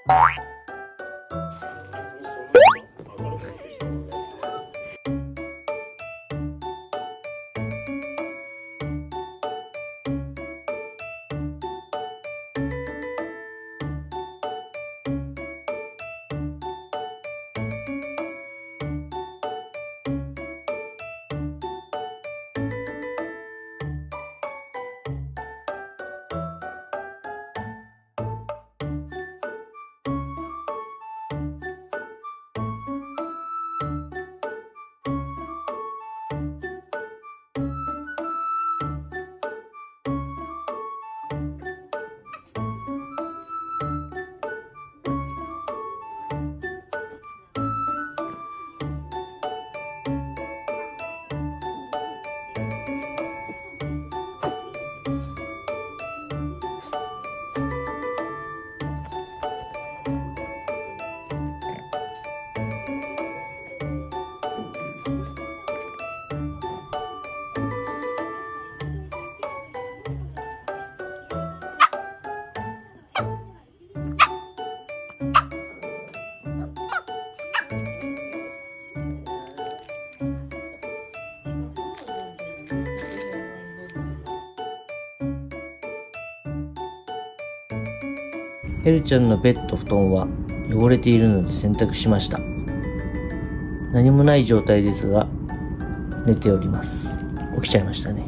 ヘルちゃんのベッド布団は汚れているので洗濯しました。何もない状態ですが寝ております。起きちゃいましたね。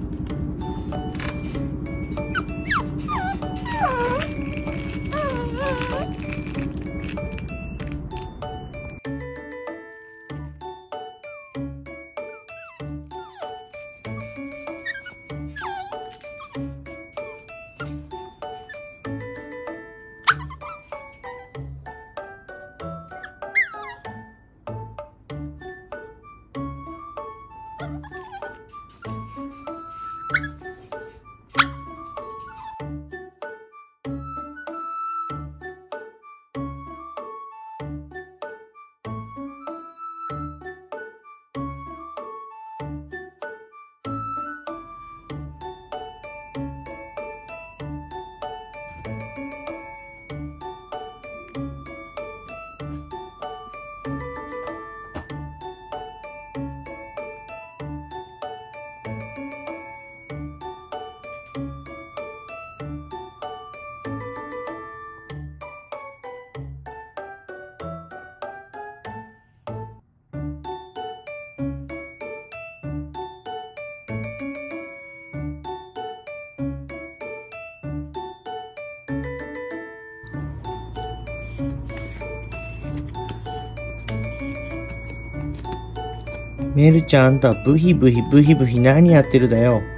メルちゃん、あんたブヒブヒブヒブヒ何やってるだよ。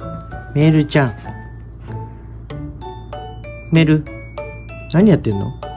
メルちゃん。メル、何やってんの？